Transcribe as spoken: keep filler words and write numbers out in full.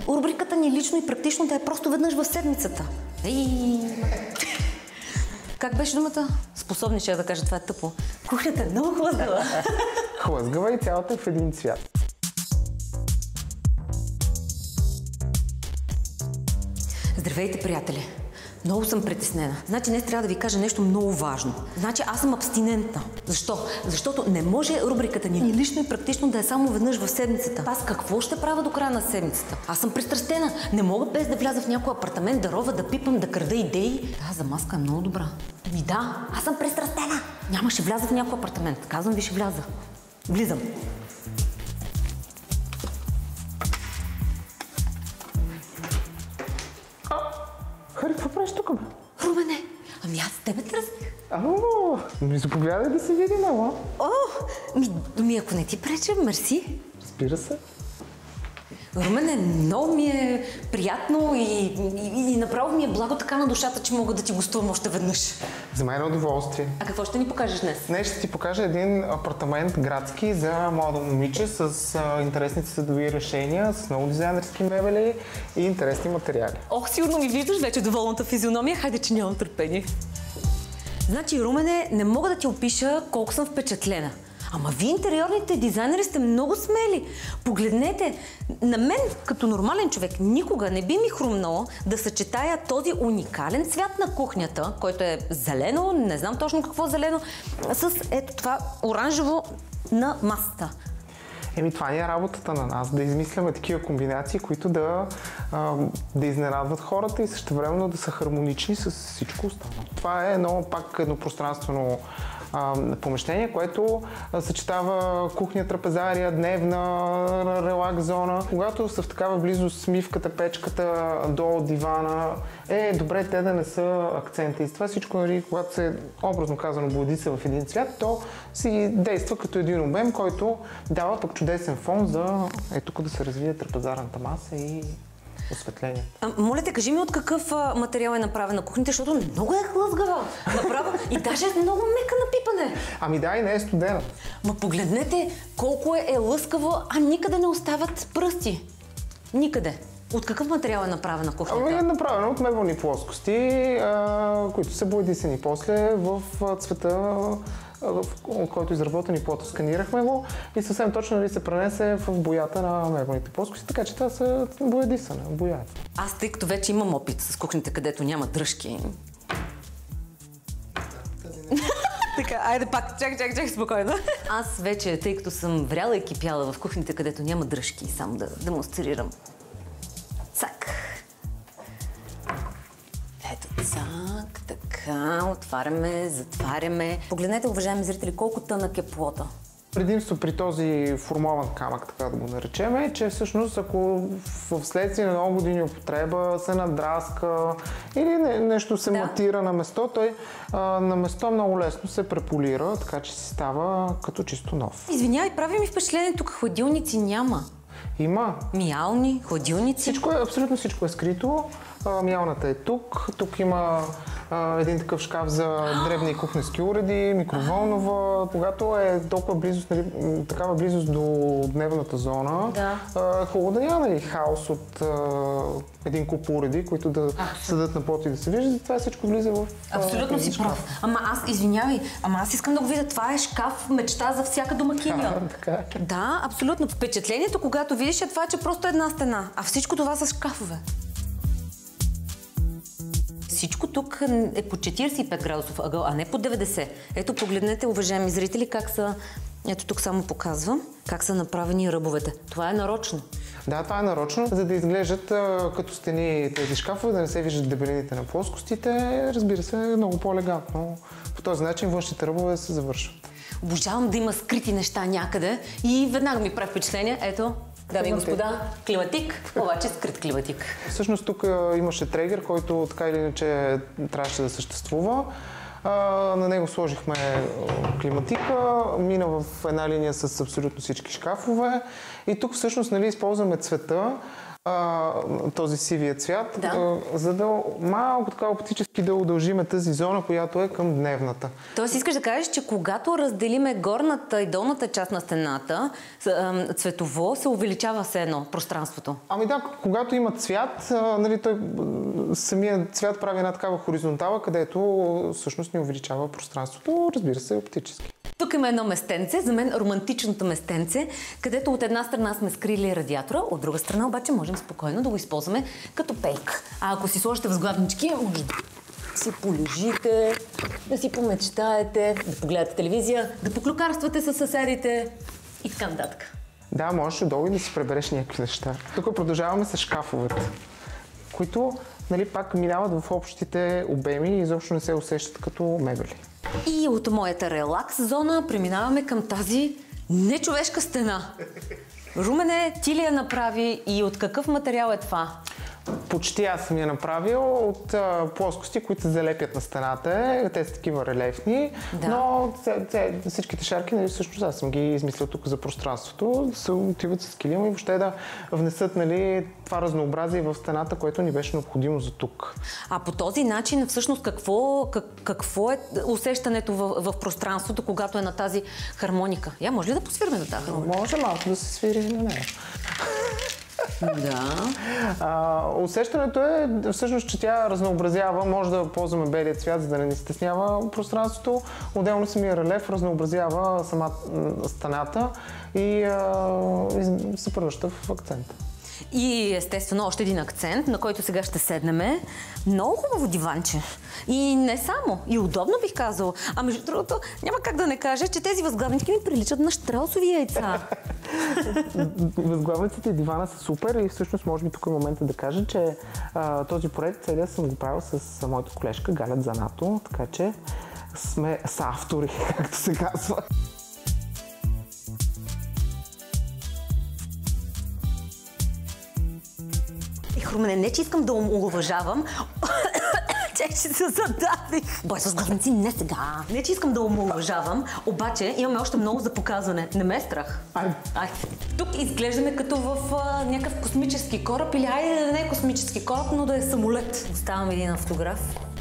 рубриката ни лично и практично да е просто веднъж в седмицата. Ей! Как беше думата? Способни ще да кажа, това е тъпо. Кухнята е много хлъзгава. Хлъзгава и цялата е в един цвят. Здравейте, приятели! Много съм притеснена. Значи днес трябва да ви кажа нещо много важно. Значи аз съм абстинентна. Защо? Защото не може рубриката ни и лично и практично да е само веднъж в седмицата. Аз какво ще правя до края на седмицата? Аз съм пристрастена. Не мога без да вляза в някой апартамент, да рова, да пипам, да крада идеи. Тази маска е много добра. Ми да, аз съм пристрастена. Няма, ще вляза в някой апартамент. Казвам ви, ще вляза. Влизам. Хари, какво правиш тук, бе? Румене, ами аз тебе търсих. Ало, ми заповядай да се видим, ала. О, ми, ми ако не ти преча, мерси. Разбира се. Румене, много ми е приятно и, и, и направо ми е благо така на душата, че мога да ти гостувам още веднъж. За мен е удоволствие. А какво ще ни покажеш днес? Днес ще ти покажа един апартамент градски за младо момиче с а, интересни съдови решения, с много дизайнерски мебели и интересни материали. Ох, сигурно ми виждаш вече доволната физиономия. Хайде, че нямам търпение. Значи, Румене, не мога да ти опиша колко съм впечатлена. Ама вие, интериорните дизайнери, сте много смели. Погледнете, на мен, като нормален човек, никога не би ми хрумнало да съчетая този уникален цвят на кухнята, който е зелено, не знам точно какво зелено, с ето това оранжево на масата. Еми, това ни е работата на нас, да измисляме такива комбинации, които да, а, да изненадват хората и същевременно да са хармонични с всичко останало. Това е едно пак еднопространствено а, помещение, което а, съчетава кухня, трапезария, дневна, релакс зона. Когато са в такава близост смивката, печката до дивана, е добре те да не са акцента. И с това всичко, нали, когато се, образно казано, боядица в един цвят, то си действа като един обем, който дава пък чудесен фон за е тук да се развие трапезарната маса и осветлението. А, моля те, кажи ми от какъв а, материал е направена кухнята, защото много е хлъзгава. Направо и даже е много мека на пипане. Ами да, и не е студена. Ма погледнете колко е, е лъскаво, а никъде не остават пръсти. Никъде. От какъв материал е направена кухнята? Ами е направена от мебелни плоскости, а, които са боядисани после в цвета, в който е изработен и плото. Сканирахме го и съвсем точно, нали, се пренесе в боята на мебелните плоскости, така че това са боядисане, боят. Аз, тъй като вече имам опит с кухнята, където няма дръжки. Така, айде пак, чакай, чакай, чакай, спокойно. Аз вече, тъй като съм вряла и кипяла в кухнята, където няма дръжки, само да демонстрирам. Цак. Ето цак, така, отваряме, затваряме. Погледнете, уважаеми зрители, колко тънък е плота. Предимство при този формован камък, така да го наречем, е, че всъщност ако в следствие на много години употреба се надраска или не, нещо се да. матира на место, той а, на место много лесно се преполира, така че си става като чисто нов. Извинявай, прави ми впечатление, тук хладилници няма. Има. Миални, хладилници. Всичко е, абсолютно всичко е скрито. А, миалната е тук. Тук има а, един такъв шкаф за дребни и кухненски уреди, микроволнова. Когато е толкова близост, нали, такава близост до дневната зона, да. а, хубаво да няма, нали, хаос от а, един куп уреди, които да седат на плот и да се виждат. Това всичко влиза в а, абсолютно си прав. Ама аз, извинявай, ама аз искам да го видя. Това е шкаф, мечта за всяка домакиня. Да, така. Да, абсолютно. Впечатлението, когато видиш, е това, че просто една стена, а всичко това са шкафове. Всичко тук е по четиридесет и пет градусов ъгъл, а не по деветдесет. Ето, погледнете, уважаеми зрители, как са... Ето тук само показвам как са направени ръбовете. Това е нарочно. Да, това е нарочно, за да изглеждат а, като стени тези шкафове, да не се виждат дебелините на плоскостите. Разбира се, е много по-елегантно. По този начин външните ръбове се завършват. Обожавам да има скрити неща някъде и веднага ми прави впечатление. Ето, дами и господа, климатик, обаче скрит климатик. Всъщност тук имаше трегер, който така или иначе трябваше да съществува. А, на него сложихме климатика, мина в една линия с абсолютно всички шкафове и тук всъщност, нали, използваме цвета, а, този сивия цвят, да. а, за да малко така оптически да удължиме тази зона, която е към дневната. Тоест искаш да кажеш, че когато разделиме горната и долната част на стената, цветово се увеличава все едно пространството? Ами да, когато има цвят, а, нали, той, самият цвят прави една такава хоризонтала, където всъщност ни увеличава пространството, разбира се, оптически. Тук има едно местенце, за мен романтичното местенце, където от една страна сме скрили радиатора, от друга страна обаче можем спокойно да го използваме като пейк. А ако си сложите възглавнички, може да си полежите, да си помечтаете, да погледате телевизия, да поклюкарствате с съседите и така нататък. Да, можеш долу и да си пребереш някакви неща. Тук продължаваме с шкафовете, които, нали, пак минават в общите обеми и изобщо не се усещат като мебели. И от моята релакс зона преминаваме към тази нечовешка стена. Румене, ти ли я направи и от какъв материал е това? Почти аз съм я направил от а, плоскости, които се залепят на стената. Те са такива релефни, да. Но ц- ц- всичките шарки, нали, всъщност аз съм ги измислил тук за пространството, да се отиват с килима и въобще да внесат, нали, това разнообразие в стената, което ни беше необходимо за тук. А по този начин всъщност какво, как, какво е усещането в, в пространството, когато е на тази хармоника? Я, може ли да посвирме на тази хармоника? Може малко да се свири на нея. Да. А, усещането е всъщност, че тя разнообразява, може да ползваме белия цвят, за да не ни стеснява пространството. Отделно самия релеф разнообразява сама стената и, а, и се превръща в акцент. И естествено още един акцент, на който сега ще седнем. Много хубаво диванче. И не само. И удобно бих казал. А между другото, няма как да не кажа, че тези възглавнички ми приличат на щраусови яйца. Възглавниците и дивана са супер и всъщност може би тук е момента да кажа, че а, този проект целия съм го правил с моята колежка Галя Занато, така че сме съавтори, както се казва. Румене, не че искам да омаловажавам. Чак, че се задавих. Бой, с възглавници не сега. Не че искам да омаловажавам, обаче имаме още много за показване. Не ме е страх. Айде. Айде. Тук изглеждаме като в а, някакъв космически кораб или айде да не е космически кораб, но да е самолет. Оставам един автограф.